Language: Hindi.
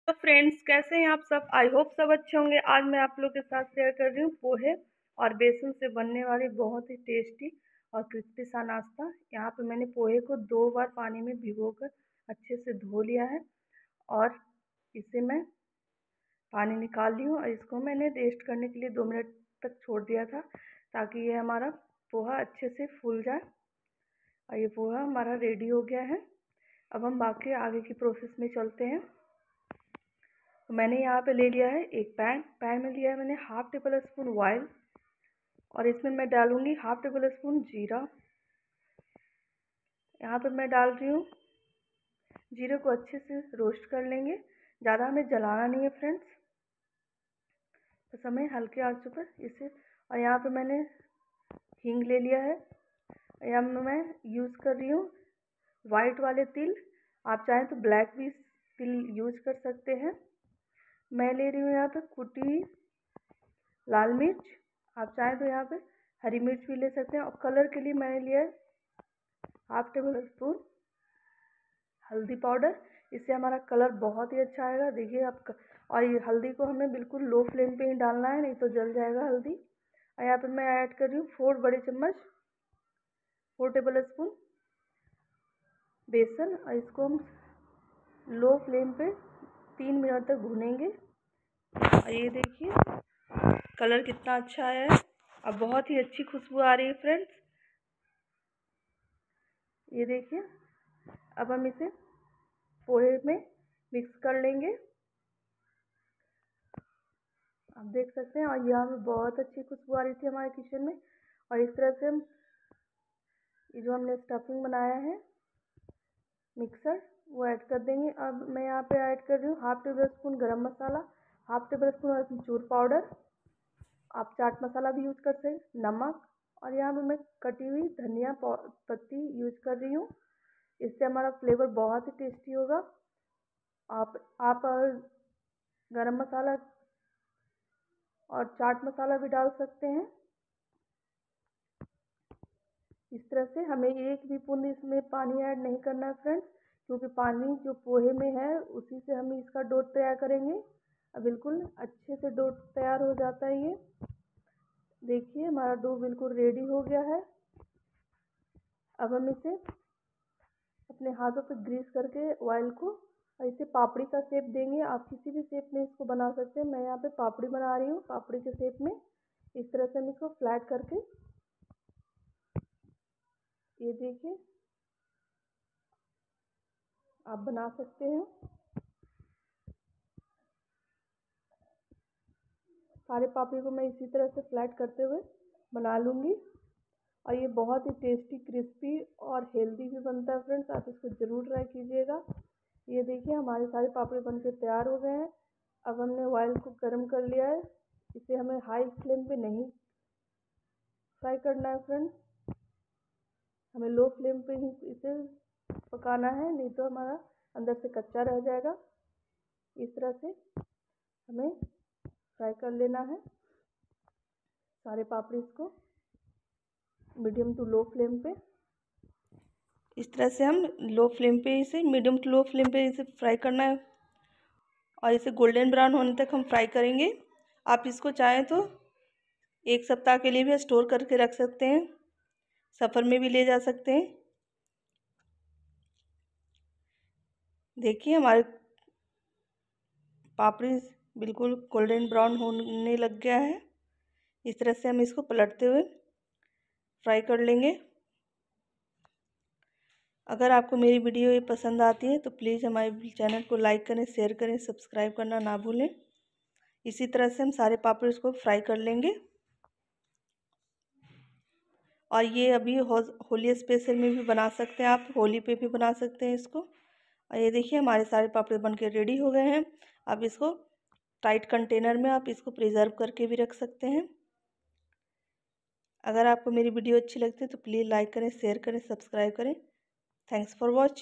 तो फ्रेंड्स, कैसे हैं आप सब? आई होप सब अच्छे होंगे। आज मैं आप लोग के साथ शेयर कर रही हूँ पोहे और बेसन से बनने वाली बहुत ही टेस्टी और क्रिस्पी सा नाश्ता। यहाँ पे मैंने पोहे को 2 बार पानी में भिगोकर अच्छे से धो लिया है और इसे मैं पानी निकाल ली हूँ और इसको मैंने रेस्ट करने के लिए 2 मिनट तक छोड़ दिया था ताकि ये हमारा पोहा अच्छे से फूल जाए। और ये पोहा हमारा रेडी हो गया है। अब हम बाकी आगे की प्रोसेस में चलते हैं। तो मैंने यहाँ पे ले लिया है एक पैन में लिया है मैंने 1/2 टेबल स्पून ऑयल और इसमें मैं डालूंगी 1/2 टेबल स्पून जीरा। यहाँ पे मैं डाल रही हूँ जीरे को अच्छे से रोस्ट कर लेंगे। ज़्यादा हमें जलाना नहीं है फ्रेंड्स, बस हमें हल्के आंचों पर इसे। और यहाँ पे मैंने हींग ले लिया है। यहाँ मैं यूज़ कर रही हूँ वाइट वाले तिल, आप चाहें तो ब्लैक भी तिल यूज कर सकते हैं। मैं ले रही हूँ यहाँ पे कुटी हुई लाल मिर्च, आप चाहें तो यहाँ पे हरी मिर्च भी ले सकते हैं। और कलर के लिए मैंने लिया है 1/2 टेबल स्पून हल्दी पाउडर, इससे हमारा कलर बहुत ही अच्छा आएगा। देखिए आप और ये हल्दी को हमें बिल्कुल लो फ्लेम पे ही डालना है, नहीं तो जल जाएगा हल्दी। और यहाँ पे मैं ऐड कर रही हूँ 4 बड़े चम्मच 4 टेबल स्पून बेसन और इसको हम लो फ्लेम पे 3 मिनट तक भूनेंगे। और ये देखिए कलर कितना अच्छा आया है और बहुत ही अच्छी खुशबू आ रही है फ्रेंड्स। ये देखिए अब हम इसे पोहे में मिक्स कर लेंगे, आप देख सकते हैं। और यहाँ पे बहुत अच्छी खुशबू आ रही थी हमारे किचन में। और इस तरह से हम ये जो हमने स्टफिंग बनाया है मिक्सर वो ऐड कर देंगे। अब मैं यहाँ पे ऐड कर रही हूँ 1/2 tablespoon garam masala, 1/2 tablespoon amchur powder, आप चाट मसाला भी यूज़ कर सकते हैं, नमक। और यहाँ पे मैं कटी हुई धनिया पत्ती यूज़ कर रही हूँ, इससे हमारा फ्लेवर बहुत ही टेस्टी होगा। आप गरम मसाला और चाट मसाला भी डाल सकते हैं। इस तरह से हमें एक भी बूंद इसमें पानी ऐड नहीं करना है फ्रेंड्स, क्योंकि पानी जो पोहे में है उसी से हम इसका डो तैयार करेंगे। अब बिल्कुल अच्छे से डो तैयार हो जाता है। ये देखिए हमारा डो बिल्कुल रेडी हो गया है। अब हम इसे अपने हाथों पे ग्रीस करके ऑयल को और इसे पापड़ी का शेप देंगे। आप किसी भी शेप में इसको बना सकते हैं। मैं यहाँ पे पापड़ी बना रही हूँ, पापड़ी के शेप में। इस तरह से हम इसको फ्लैट करके, ये देखिए आप बना सकते हैं। सारे पापड़ी को मैं इसी तरह से फ्लैट करते हुए बना लूँगी। और ये बहुत ही टेस्टी, क्रिस्पी और हेल्दी भी बनता है फ्रेंड्स, आप इसको ज़रूर ट्राई कीजिएगा। ये देखिए हमारे सारे पापड़ी बनके तैयार हो गए हैं। अब हमने ऑयल को गर्म कर लिया है, इसे हमें हाई फ्लेम पे नहीं फ्राई करना है फ्रेंड्स, हमें लो फ्लेम पे ही इसे पकाना है, नहीं तो हमारा अंदर से कच्चा रह जाएगा। इस तरह से हमें फ्राई कर लेना है सारे पापड़ी को मीडियम टू लो फ्लेम पे। इस तरह से हम लो फ्लेम पे इसे मीडियम टू लो फ्लेम पे इसे फ्राई करना है और इसे गोल्डन ब्राउन होने तक हम फ्राई करेंगे। आप इसको चाहें तो 1 सप्ताह के लिए भी स्टोर करके रख सकते हैं, सफ़र में भी ले जा सकते हैं। देखिए हमारे पापड़ी बिल्कुल गोल्डन ब्राउन होने लग गया है। इस तरह से हम इसको पलटते हुए फ्राई कर लेंगे। अगर आपको मेरी वीडियो ये पसंद आती है तो प्लीज़ हमारे चैनल को लाइक करें, शेयर करें, सब्सक्राइब करना ना भूलें। इसी तरह से हम सारे पापड़ी को फ्राई कर लेंगे। और ये अभी होली स्पेशल में भी बना सकते हैं, आप होली पे भी बना सकते हैं इसको। और ये देखिए हमारे सारे पापड़ी बन के रेडी हो गए हैं। अब इसको टाइट कंटेनर में आप इसको प्रिजर्व करके भी रख सकते हैं। अगर आपको मेरी वीडियो अच्छी लगती है तो प्लीज़ लाइक करें, शेयर करें, सब्सक्राइब करें। Thanks for watching.